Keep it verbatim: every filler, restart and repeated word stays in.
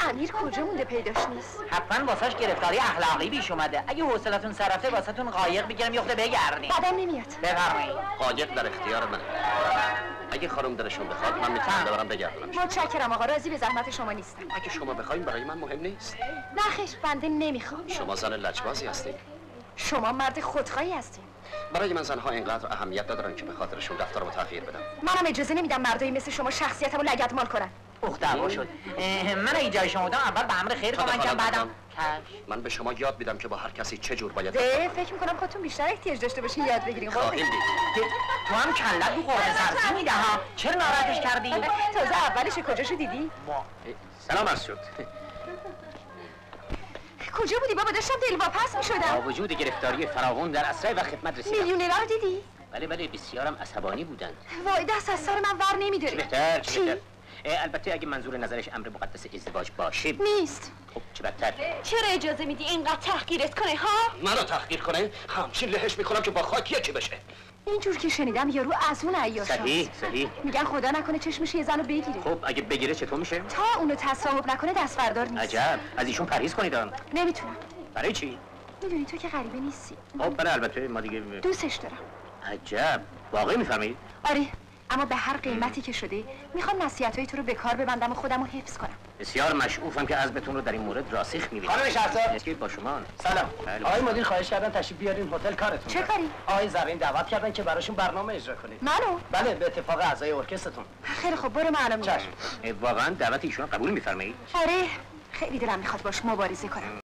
امیر کجا مونده پیداش نیست؟ حتما واسش گرفتاری اخلاقی پیش اومده. اگه حوصلتون سر رفته واسهتون قایق بگیرم یخته بگردیم. بعدم نمیاد. بفرمایید. قایق در اختیار منه. اگه خانم درشون بخواد من میتونم ببرم بگردونم. متشکرم آقا، راضی به زحمت شما نیستم. اگه شما بخواید برای من مهم نیست. نه خیر، بنده نمیخوام. شما زن لجبازی هستید. شما مرد خودخواهی هستید. برای من زنها اینقدر اهمیت ندارن که به خاطرشون رفتارمو تغییر بدم. منم اجازه نمیدم مردایی مثل شما شخصیتمو لگدمال کنن. اخ دعوا شد. من اگه جای شما بودم اول به امر خیر کمک کنم بعدم من به شما یاد میدم که با هر کسی چه جور باید ده فکر میکنم خودتون بیشتر احتیاج داشته باشین یاد بگیرین. خواهیم دید. تو هم کلت تو قرمه سرسی میده ها. چرا ناراحتش کردی؟ تازه اولش کجاشو دیدی؟ سلام عرض شد. کجا بودی بابا؟ داشتم دلواپس میشدم. با وجود گرفتاری فراوان در اسرع و خدمت رسیدم. میلیونرها رو دیدی؟ بله بله بسیارم عصبانی بودند. وای دست از سر من ور نمیداری. چه بهتر چه بهتر. البته اگه منظور نظرش امر مقدس ازدواج باشه نیست. خب چه بهتر. چرا اجازه میدی اینقدر تحقیرت کنه ها؟ منو تحقیر کنه؟ همچین لهش میکنم که با خاک یکی بشه. اینجور که شنیدم یارو از اون عیاشاست. صحیح صحیح. میگن خدا نکنه چشمش یه زنو بگیره. خب اگه بگیره چطور میشه؟ تا اونو تصاحب نکنه دست بردار نیست. عجب از ایشون پرهیز کنید. نمیتونم. برای چی؟ میدونی تو که غریبه نیستی. خب بله البته ما دیگه دوستش دارم. عجب واقعی میفهمید؟ آره اما به هر قیمتی که شده میخوام نصیحتای تو رو به کار ببندم و خودم رو حفظ کنم. بسیار مشعوفم که عزمتون رو در این مورد راسخ میبینم. خانم شهرزاد اسکیت با شما. سلام. بله. آقای مدیر خواهش کردن تشریف بیارین هتل کارتون. چه کاری؟ آقای زرین دعوت کردن که براشون برنامه اجرا کنید. منو؟ بله به اتفاق اعضای ارکسترتون. خیلی خب برو معلوم میشه. چشم. واقعا دعوت ایشون قبول میفرمایید؟ آره خیلی دلم میخواد باش مبارزه کنم.